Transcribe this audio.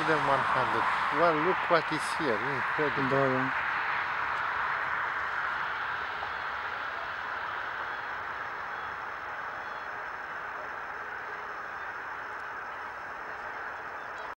than 100. Well, look what is here. Incredible. Da, da.